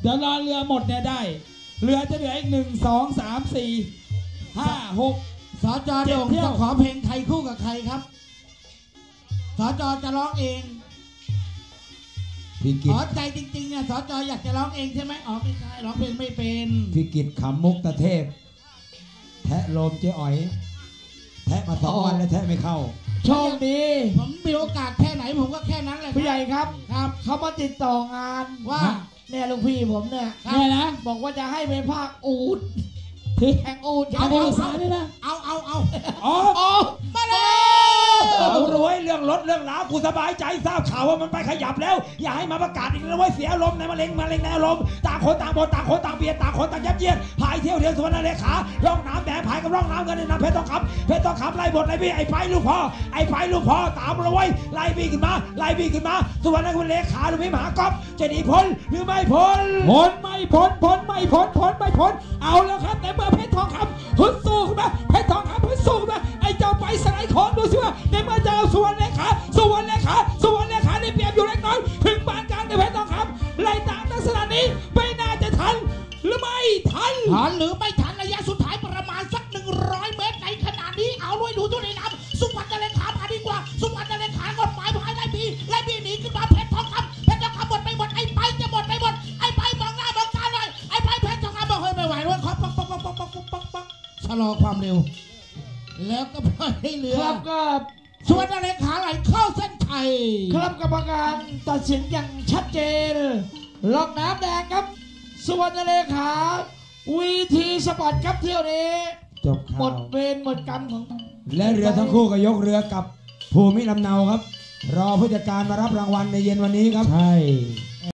เดี๋ยวรอเรือหมดเนี่ยได้เรือจะเหลืออีก1 2 3 4 5 6 สจโด่งจะขอเพลงไทยคู่กับใครครับสจจะร้องเองพี่กิตใจจริงๆเนี่ยสจอยากจะร้องเองใช่ไหมไม่ใช่ร้องเพลงไม่เป็นพี่กิตขำมุกตะเทพแทะโลมเจ๊อ๋อยแทะมา2 วันแล้วแทะไม่เข้าโชคดีผมมีโอกาสแค่ไหนผมก็แค่นั้นแหละผู้ใหญ่ครับเขามาติดต่องานว่าเนี่ยลูกพี่ผมเนี่ยบอกว่าจะให้ไปภาคอูดแข่งอูดเอาภาษาด้วยนะเอามาเลยกูรวยเรื่องรถเรื่องราวกูสบายใจทราบข่าวว่ามันไปขยับแล้วอย่าให้มาประกาศอีกนะว่าเสียลมในมะเร็งในอารมณ์ต่างคนต่างบ่นต่างคนต่างเบียดต่างคนต่างยับเยียดพายเที่ยวสุวรรณเลขาร่องน้ำแดงพายกับร่องน้ำกันในน้ำเพชรทองคำไล่บทไล่บี้ไอ้ไปลูกพ่อตามเราไว้ไล่บี้ขึ้นมาสุวรรณเลขาหรือมหากอบจะหนีพ้นหรือไม่พ้นไม่พ้นเอาแล้วครับแต่เมื่อเพชรทองคำฮึดสู้ขึ้นมาเพชรทองคำฮึดสู้ขึ้นมาไอ้เจ้าไปสไลด์ของดูสิว่าในเมื่อเจ้าสุวรรณเลขาได้เปรียบอยู่เล็กน้อยถึงปานกลางในเพชรทองคำไล่ตามลักษณะนี้ไม่น่าจะทันหรือไม่ทันหรือไม่ทันระยะสุดท้ายประมาณสัก100 เมตรในขณะนี้เอาด้วยดูตัวในน้ำสุวรรณเลขามาดีกว่าสุวรรณเลขากดหมายพายไล่บีหนีขึ้นมาเพชรทองคำหมดไปหมดไอ้ไปจะหมดไปหมดไอ้ไปมองหน้ามองตาเลยไอ้ไปเพชรทองคำบอกเฮ้ยไม่ไหวด้วยขอปักชะลอความเร็วแล้วก็ปล่อยให้เรือครับก็สุวรรณเลขาไหลเข้าเส้นชัยครับกรรมการตัดสินอย่างชัดเจนล่องน้ำแดงครับสุวรรณเลขาวีทีสปอร์ตครับเที่ยวนี้จบข่าวหมดเวรหมดกรรมของและเรือทั้งคู่ก็ยกเรือกับภูมิลำเนาครับรอผู้จัดการมารับรางวัลในเย็นวันนี้ครับใช่